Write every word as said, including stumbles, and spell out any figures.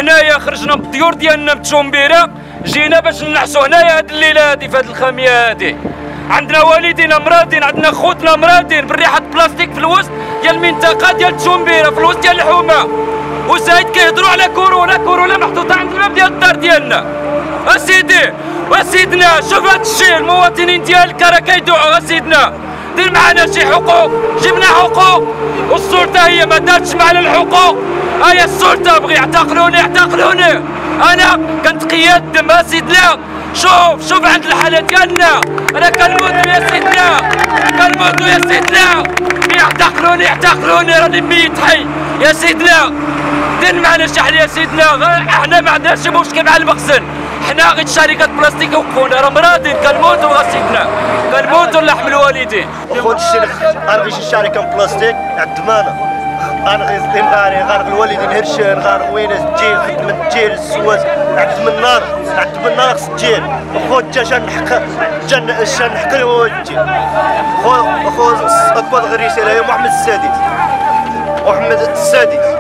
حنايا خرجنا من الديور ديالنا من تشومبيره، جينا باش ننعسوا هنايا هاد الليله هادي في هاد الخاميه هادي. عندنا والدينا مرادين، عندنا خوتنا مرادين بالريحه بلاستيك في الوسط ديال المنطقه ديال تشومبيره، في الوسط ديال الحومه، وزايد كيهضروا على كورونا. كورونا محطوطه عند الباب ديال الدار ديالنا. اسيدي وسيدنا شوف هاد الشيء، المواطنين ديالك راه كيدعوا. اسيدنا دير معنا شي حقوق، جبنا حقوق والسلطه هي ما دارتش معنا الحقوق. هيا السلطه بغي يعتقلوني يعتقلوني، انا كنتقي الدم. اسيدنا شوف شوف عند الحاله ديالنا انا كنموتوا يا سيدنا، كنموتوا يا سيدنا، يعتقلوني يعتقلوني راني ميت حي يا سيدنا. دير معنا شي حل يا سيدنا، حنا ما عندناش مشكل مع المخزن، حنا غير شركات بلاستيك وقفونا راه مرادين. كنموتوا يا سيدنا، كنموتوا لحم الوالدين. خوت الشرك غنغي شي شركه بلاستيك عندمانا، غنغي غاري غارغ الوالدين هرشان غارغ ويناس تجيل خدمة تجيل السواس عند من النار عند من النار خص تجيل. خوت تا شنحق جن شنحق الوالدين. خو خو اكبر غير رساله هي محمد السادس، محمد السادس.